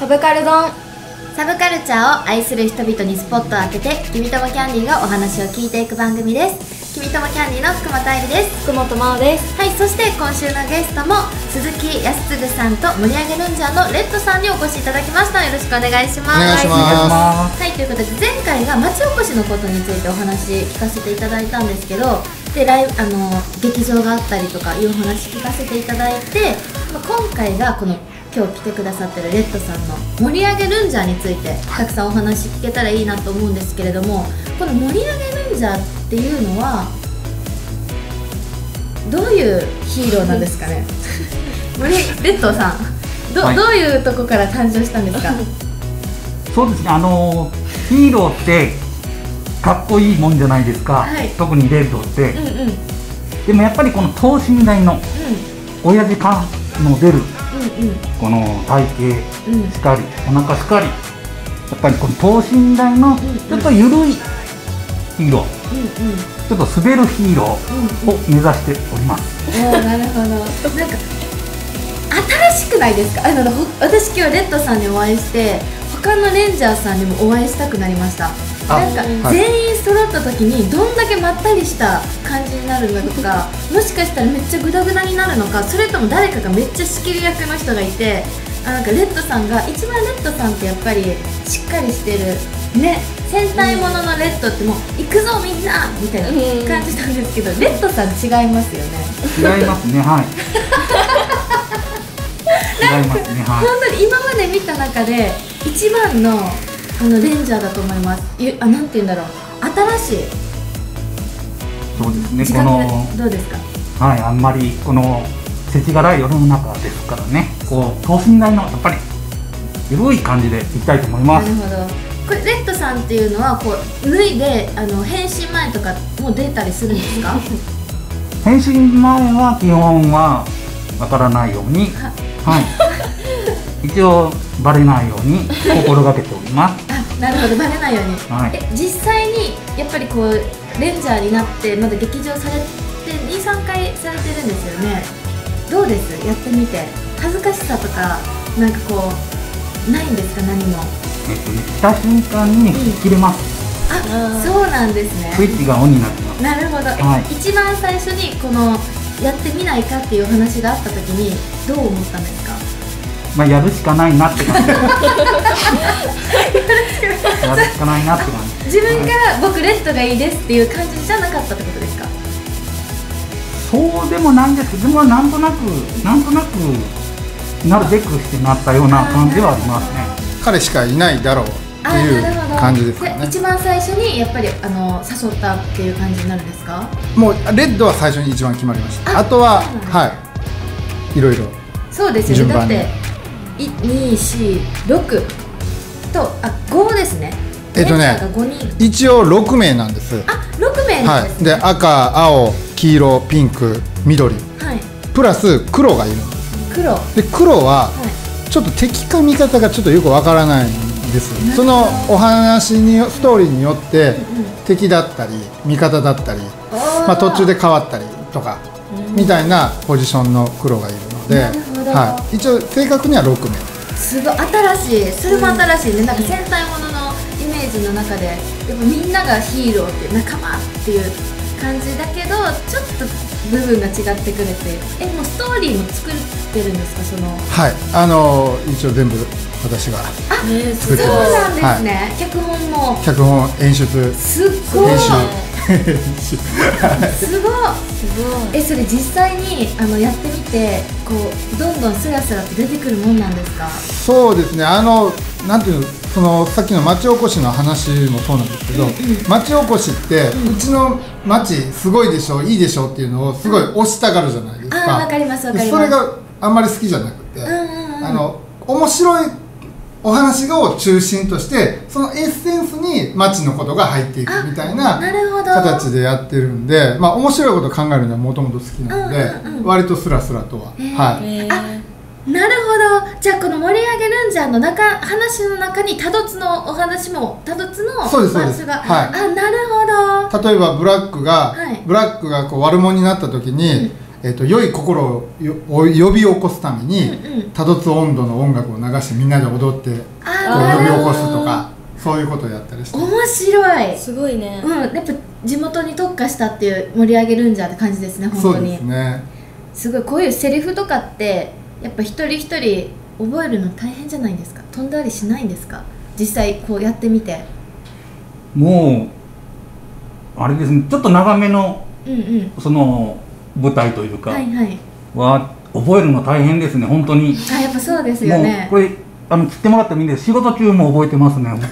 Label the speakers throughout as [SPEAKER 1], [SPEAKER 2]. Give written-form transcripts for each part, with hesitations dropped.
[SPEAKER 1] サブカル丼。
[SPEAKER 2] サブカルチャーを愛する人々にスポットを当てて、君ともキャンディーがお話を聞いていく番組です。君ともキャンディーの福本愛理です。
[SPEAKER 1] 福本真央です。
[SPEAKER 2] はい、そして今週のゲストも鈴木康嗣さんと盛り上げルンジャーのレッドさんにお越しいただきました。よろしくお願いします。
[SPEAKER 3] お願いします。
[SPEAKER 2] はい、ということで前回が町おこしのことについてお話聞かせていただいたんですけど、で劇場があったりとかいうお話聞かせていただいて、今回がこの今日来てくださってるレッドさんの盛り上げルンジャーについてたくさんお話聞けたらいいなと思うんですけれども、この盛り上げルンジャーっていうのはどういうヒーローなんですかねレッドさん、どういうとこから誕生したんですか？
[SPEAKER 4] そうですね、ヒーローってかっこいいもんじゃないですか、はい、特にレッドって、でもやっぱりこの等身大の、親父からの出る、この体型しかり、お腹しかり、やっぱりこの等身大のちょっと緩いヒーロー、ちょっと滑るヒーローを目指しております。
[SPEAKER 2] なるほど。なんか新しくないですか？私今日レッドさんにお会いして、他のレンジャーさんにもお会いしたくなりました。なんか全員揃った時にどんだけまったりした感じになるのか、もしかしたらめっちゃグダグダになるのか、それとも誰かがめっちゃ仕切り役の人がいて、なんかレッドさんが一番、レッドさんってやっぱりしっかりしてるね、戦隊もののレッドってもう行くぞみんなみたいな感じなんですけど、レッドさん違いますよね。
[SPEAKER 4] 違いますね、はい違いますね、はい。
[SPEAKER 2] 本当に今まで見た中で一番のレンジャーだと思います。なんて言うんだろう、新しい。
[SPEAKER 4] そうですね、
[SPEAKER 2] このどうですか？
[SPEAKER 4] はい、あんまりこの世知辛い世の中ですからね、こう等身大のやっぱり緩い感じでいきたいと思います。
[SPEAKER 2] なるほど。これレッドさんっていうのはこう脱いで変身前とかも出たりするんですか？
[SPEAKER 4] 変身前は基本はわからないように、はい、一応バレないように心がけております。
[SPEAKER 2] なるほど、バレないように、
[SPEAKER 4] はい、
[SPEAKER 2] 実際にやっぱりこうレンジャーになってまだ劇場されて 2,3 回されてるんですよね。どうです？やってみて恥ずかしさとかなんかこうないんですか？何も
[SPEAKER 4] 来た瞬間に切れます。
[SPEAKER 2] そうなんですね。
[SPEAKER 4] スイッチがオンになってます。
[SPEAKER 2] なるほど、一番最初にこのやってみないかっていうお話があった時にどう思ったんですか？
[SPEAKER 4] まあやるしかないなって感じやるしかないなって感じ。
[SPEAKER 2] 自分から僕レッドがいいですっていう感じじゃなかったってことですか？
[SPEAKER 4] そうでもないんですけど、でもなんとなくなるべくしてなったような感じはありますね。
[SPEAKER 3] 彼しかいないだろうっていう感じですかね。
[SPEAKER 2] 一番最初にやっぱり誘ったっていう感じになるんですか？
[SPEAKER 3] もうレッドは最初に一番決まりました。あとははいろいろ
[SPEAKER 2] そうですよね。だって2、4、6と5ですね。
[SPEAKER 3] 一応6名なんです。
[SPEAKER 2] 6名なんですね。
[SPEAKER 3] で赤、青、黄色、ピンク、緑、プラス黒がいるんです。で黒はちょっと敵か味方がちょっとよくわからないんです。そのお話にストーリーによって敵だったり味方だったり、まあ途中で変わったりとかみたいなポジションの黒がいるので、一応正確には6名。
[SPEAKER 2] すごい新しい。それも新しいね。なんか戦隊もののイメージの中でやっぱみんながヒーローって仲間っていう感じだけど、ちょっと部分が違ってくるっていう。もうストーリーも作ってるんですか？
[SPEAKER 3] 一応全部私が作ってます。
[SPEAKER 2] そうなんですね。脚本
[SPEAKER 3] 演出、
[SPEAKER 2] すごい
[SPEAKER 3] 編集
[SPEAKER 2] すごい。それ実際にやってみてこうどんどんスラスラと出てくるもんなんですか？
[SPEAKER 3] そうですね。なんていうの、さっきの町おこしの話もそうなんですけど、町おこしってうちの町すごいでしょ、いいでしょっていうのをすごい推したがるじゃないですか。
[SPEAKER 2] わかりますわかります。
[SPEAKER 3] それがあんまり好きじゃなくて、面白いお話を中心としてそのエッセンスに町のことが入っていくみたいな形でやってるんで、まあ面白いことを考えるのはもともと好きなので、割とスラスラとは。
[SPEAKER 2] なるほど。じゃあこの盛り上げルンジャーの話の中に多度津のお話も多度津の話が、なるほど。
[SPEAKER 3] 例えばブラックがこう悪者になった時に、 良い心を呼び起こすために多度津温度の音楽を流してみんなで踊ってこう呼び起こすとか、そういうことをやったりして。
[SPEAKER 2] 面白い。
[SPEAKER 1] すごいね。
[SPEAKER 2] やっぱ地元に特化したっていう盛り上げるんじゃって感じですね、本当に。
[SPEAKER 3] そうですね。
[SPEAKER 2] すごい、こういうセリフとかってやっぱ一人一人覚えるの大変じゃないんですか？飛んだりしないんですか？実際こうやってみて。
[SPEAKER 4] もうあれですね、ちょっと長めの、その舞台というかは覚えるの大変ですね、本当に。
[SPEAKER 2] やっぱそうですよね。
[SPEAKER 4] もうこれ切ってもらってもいいです。仕事中も覚えてますね。こ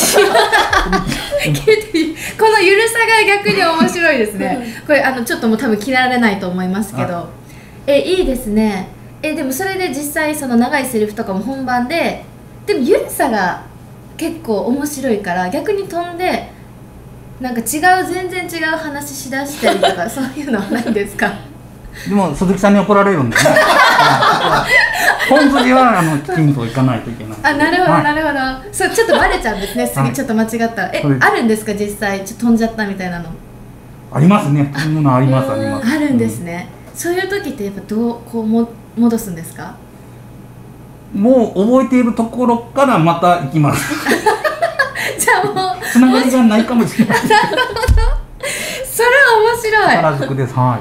[SPEAKER 2] のゆるさが逆に面白いですね。これちょっともう多分切られないと思いますけど、いいですね。でもそれで実際その長いセリフとかも本番で、でもゆるさが結構面白いから逆に飛んでなんか全然違う話しだしたりとかそういうのはないですか？
[SPEAKER 4] でも鈴木さんに怒られるんでね。本筋はきちんといかないといけない。
[SPEAKER 2] なるほどなるほど。そうちょっとバレちゃうんですね。次ちょっと間違ったら。あるんですか実際ちょっと飛んじゃったみたいなの？
[SPEAKER 4] ありますね。そういうものありますあります。
[SPEAKER 2] あるんですね。そういう時ってやっぱどうこう戻すんですか？
[SPEAKER 4] もう覚えているところからまた行きます。
[SPEAKER 2] じゃあもう
[SPEAKER 4] つながりがないかもしれない。
[SPEAKER 2] なるほど。それは面白い。
[SPEAKER 4] 原宿です。はい。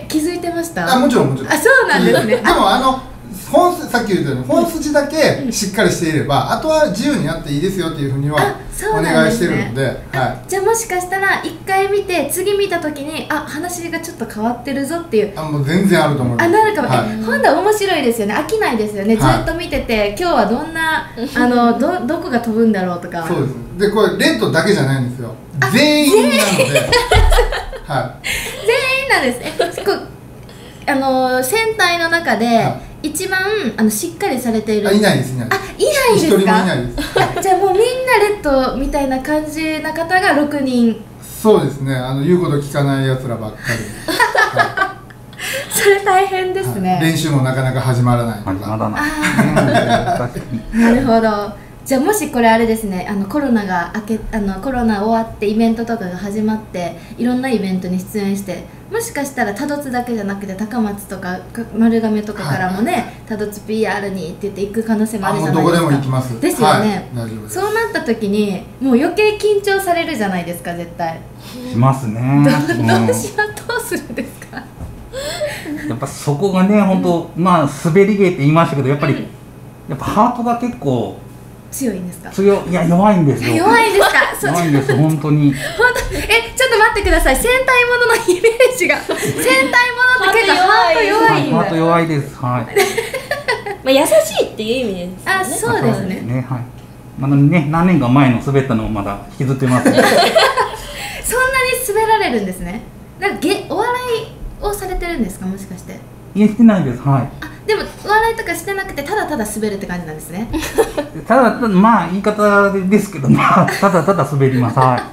[SPEAKER 2] 気づいてました？
[SPEAKER 3] もちろんもちろん。
[SPEAKER 2] そうなんですね。
[SPEAKER 3] でもさっき言ったように本筋だけしっかりしていれば、あとは自由にやっていいですよっていうふうにはお願いしてるので。
[SPEAKER 2] じゃあもしかしたら1回見て次見た時に話がちょっと変わってるぞっていう。
[SPEAKER 3] もう全然あると思います。
[SPEAKER 2] なるかも。今度は面白いですよね。飽きないですよね。ずっと見てて今日はどんなどこが飛ぶんだろうとか。
[SPEAKER 3] そうです。でこれレッドだけじゃないんですよ。全員なので。全員
[SPEAKER 2] なんですね。戦隊の中で一番しっかりされている。
[SPEAKER 3] いないですいないです。
[SPEAKER 2] いないですか？
[SPEAKER 3] 一人もいないです。
[SPEAKER 2] じゃあもうみんなレッドみたいな感じな方が6人。
[SPEAKER 3] そうですね。言うこと聞かないやつらばっかり。
[SPEAKER 2] それ大変ですね。
[SPEAKER 3] 練習もなかなか始まらないとか。
[SPEAKER 4] 始まらない。
[SPEAKER 2] なるほど。じゃあもしこれあれですね、コロナ終わってイベントとかが始まっていろんなイベントに出演して、もしかしたら多度津だけじゃなくて高松とか丸亀とかからもね、多度津 PR にって言って行く可能性もあるじゃないですか。
[SPEAKER 3] どこでも行きます。
[SPEAKER 2] ですよね。
[SPEAKER 3] 大丈夫です。
[SPEAKER 2] そうなった時にもう余計緊張されるじゃないですか、絶対。
[SPEAKER 4] しますね。
[SPEAKER 2] どうするんですか？
[SPEAKER 4] やっぱそこがね、本当滑り芸って言いましたけど、やっぱハートが結構
[SPEAKER 2] 強いんですか？
[SPEAKER 4] いや弱いんですよ。
[SPEAKER 2] 弱いんですか？
[SPEAKER 4] 弱いんです本当に。
[SPEAKER 2] ちょっと待ってください。戦隊もののイメージが戦隊ものって結構ハート弱いんだ。
[SPEAKER 4] ハート弱いです。はい。
[SPEAKER 1] 優しいっていう意味です
[SPEAKER 2] ね。そうですね。
[SPEAKER 4] はい。まだね何年か前の滑ったのをまだ引きずってます。そんなに
[SPEAKER 2] 滑られるんですね。なんかお笑いをされてるんですか、もしかして？
[SPEAKER 4] いや、してないです。はい。
[SPEAKER 2] でもお笑いとかしてなくてただただ滑るって感じなんですね。
[SPEAKER 4] ただ言い方ですけど、ただただ滑ります。はい。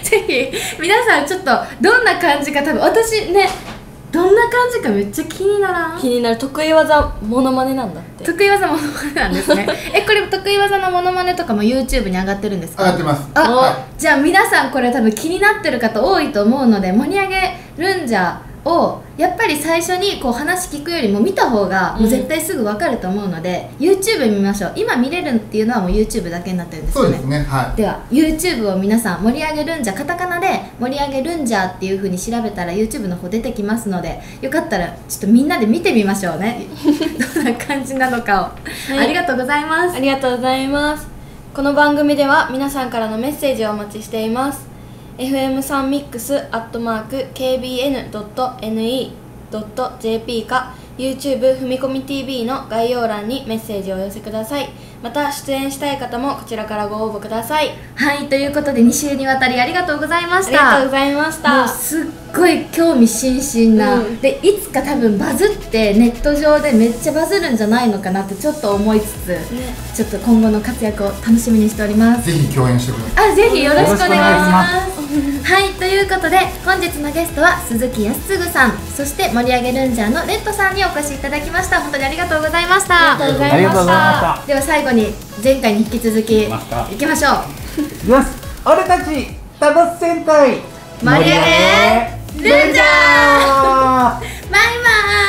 [SPEAKER 2] ぜひ皆さんちょっとどんな感じか、多分私ねどんな感じかめっちゃ気にならん？
[SPEAKER 1] 気になる。得意技モノマネなんだって。
[SPEAKER 2] 得意技モノマネなんですね。これ得意技のモノマネとかも YouTube に上がってるんですか？
[SPEAKER 3] 上がってます。
[SPEAKER 2] じゃあ皆さんこれ多分気になってる方多いと思うので、盛り上げるんじゃをやっぱり最初にこう話聞くよりも見た方がもう絶対すぐ分かると思うので、YouTube 見ましょう。今見れるっていうのはもう YouTube だけになってるんですよね。
[SPEAKER 3] そうですね。はい。
[SPEAKER 2] では YouTube を皆さん盛り上げるんじゃ、カタカナで盛り上げるんじゃっていう風に調べたら YouTube の方出てきますので、よかったらちょっとみんなで見てみましょうね。どんな感じなのかを、ありがとうございます。
[SPEAKER 1] ありがとうございます。この番組では皆さんからのメッセージをお待ちしています。fm3mix@kbn.ne.jp か YouTube 踏み込み TV の概要欄にメッセージをお寄せください。また出演したい方もこちらからご応募ください。
[SPEAKER 2] はい、ということで2週にわたりありがとうございました。
[SPEAKER 1] ありがとうございました。
[SPEAKER 2] もうすっごい興味津々な、でいつか多分バズってネット上でめっちゃバズるんじゃないのかなってちょっと思いつつ、ちょっと今後の活躍を楽しみにしております。
[SPEAKER 3] ぜひ共演してください。
[SPEAKER 2] ぜひよろしくお願いします。はい、ということで本日のゲストは鈴木康嗣さん、そして盛り上げルンジャーのレッドさんにお越しいただきました。本当にありがとうございました。
[SPEAKER 1] ありがとうございました。
[SPEAKER 2] では最後に前回に引き続きいきましょう。
[SPEAKER 4] よし、俺たち多度津戦隊
[SPEAKER 2] 盛り上げルンジャーバイ